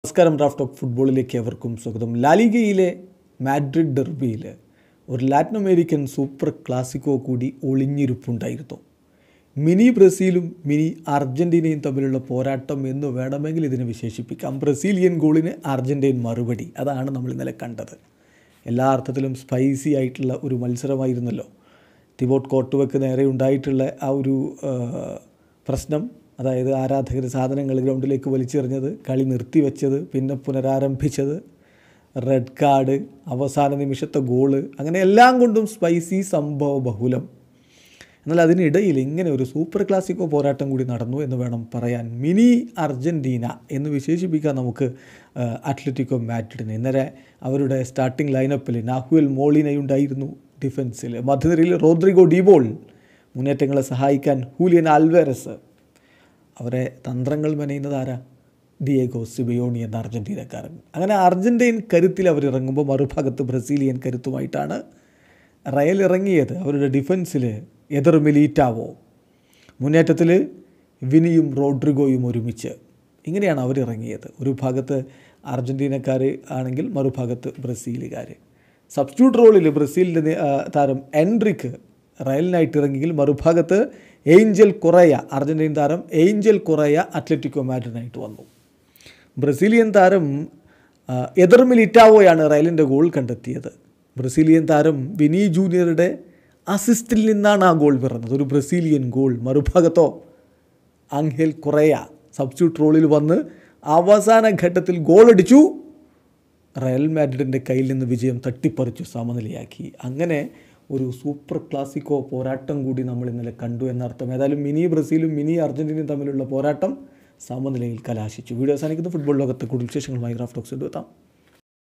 നമസ്കാരം. Draft talk ഫുട്ബോളിലേക്ക് എവർക്കും സ്വാഗതം. ലാലിഗയിലെ മാഡ്രിഡ് ഡെർബിയിൽ ഒരു ലാറ്റിൻ അമേരിക്കൻ സൂപ്പർ ക്ലാസിക്കോ കൂടി ഒളിഞ്ഞിരിപ്പുണ്ടായിരുന്നു. മിനി ബ്രസീലും മിനി അർജൻറ്റീനയും തമ്മിലുള്ള പോരാട്ടം എന്ന് വേണമെങ്കിൽ ഇതിനെ വിശേഷിപ്പിക്കാം. ബ്രസീലിയൻ ഗോളിന് അർജൻറ്റീൻ മറുപടി, അതാണ് നമ്മൾ ഇന്നലെ കണ്ടത്. എല്ലാ അർത്ഥത്തിലും സ്പൈസി ആയിട്ടുള്ള ഒരു മത്സരമായിരുന്നല്ലോ. തിബോട്ട് കോർട്ടുവയ്ക്ക് നേരെ ഉണ്ടായിട്ടുള്ള ആ ഒരു പ്രശ്നം, അതായത് ആരാധകർ സാധനങ്ങൾ ഗ്രൗണ്ടിലേക്ക് വലിച്ചെറിഞ്ഞത്, കളി നിർത്തിവെച്ചത്, പിന്നെ പുനരാരംഭിച്ചത്, റെഡ് കാർഡ്, അവസാന നിമിഷത്തെ ഗോള്, അങ്ങനെ എല്ലാം കൊണ്ടും സ്പൈസി സംഭവ ബഹുലം. എന്നാൽ അതിനിടയിൽ ഇങ്ങനെ ഒരു സൂപ്പർ ക്ലാസിക്കോ പോരാട്ടം കൂടി നടന്നു എന്ന് വേണം പറയാൻ. മിനി അർജൻറ്റീന എന്ന് വിശേഷിപ്പിക്കാൻ നമുക്ക് അത്ലറ്റിക്കോ മാഡ്രിഡിനെ. ഇന്നലെ അവരുടെ സ്റ്റാർട്ടിംഗ് ലൈനപ്പിൽ നാഹുൽ മോളിനയുണ്ടായിരുന്നു ഡിഫൻസിൽ, മധ്യനിരയിൽ റോദ്രിഗോ ഡിബോൾ, മുന്നേറ്റങ്ങളെ സഹായിക്കാൻ ഹൂലിയൻ ആൽവേരസ്. അവരെ തന്ത്രങ്ങൾ മെനയുന്നത് ആരാ? ഡിയേഗോ സിബയോണി എന്ന അർജൻറ്റീനക്കാരൻ. അങ്ങനെ അർജൻറ്റീൻ കരുത്തിൽ അവരിറങ്ങുമ്പോൾ മറുഭാഗത്ത് ബ്രസീലിയൻ കരുത്തുമായിട്ടാണ് റയൽ ഇറങ്ങിയത്. അവരുടെ ഡിഫൻസിൽ എദർ മിലീറ്റാവോ, മുന്നേറ്റത്തിൽ വിനിയും റോഡ്രിഗോയും ഒരുമിച്ച്, ഇങ്ങനെയാണ് അവരിറങ്ങിയത്. ഒരു ഭാഗത്ത് അർജൻറ്റീനക്കാർ ആണെങ്കിൽ മറുഭാഗത്ത് ബ്രസീലുകാർ. സബ്സ്റ്റിറ്റ്യൂട്ട് റോളിൽ ബ്രസീലിൻ്റെ താരം എൻട്രിക്ക് റയലിനായിട്ട് ഇറങ്ങിയെങ്കിൽ മറുഭാഗത്ത് ഏഞ്ചൽ കൊറയ, അർജൻറ്റീൻ താരം ഏഞ്ചൽ കൊറയ അത്ലറ്റിക്കോ മാഡ്രിഡിനായിട്ട് വന്നു. ബ്രസീലിയൻ താരം എദർ മിലിറ്റാവോയാണ് റയലിൻ്റെ ഗോൾ കണ്ടെത്തിയത്. ബ്രസീലിയൻ താരം വിനി ജൂനിയറുടെ അസിസ്റ്റിൽ നിന്നാണ് ആ ഗോൾ പിറന്നത്, ഒരു ബ്രസീലിയൻ ഗോൾ. മറുഭാഗത്തോ ആംഗേൽ കൊറയ സബ്സ്റ്റിറ്റ്യൂട്ട് റോളിൽ വന്ന് അവസാന ഘട്ടത്തിൽ ഗോളടിച്ചു. റയൽ മാഡ്രിഡിൻ്റെ കയ്യിൽ നിന്ന് വിജയം തട്ടിപ്പറിച്ചു, സമനിലയാക്കി. അങ്ങനെ ഒരു സൂപ്പർ ക്ലാസിക്കോ പോരാട്ടം കൂടി നമ്മൾ ഇന്നലെ കണ്ടു എന്നർത്ഥം. ഏതായാലും മിനി ബ്രസീലും മിനി അർജൻറ്റീനയും തമ്മിലുള്ള പോരാട്ടം സമനിലയിൽ കലാശിച്ചു. വീഡിയോ അവസാനിക്കുന്ന ഫുട്ബോൾ ലോകത്തെ കൂടുതൽ വിശേഷങ്ങളുമായി ഡ്രാഫ്റ്റ് ടോക്സ് എത്താം.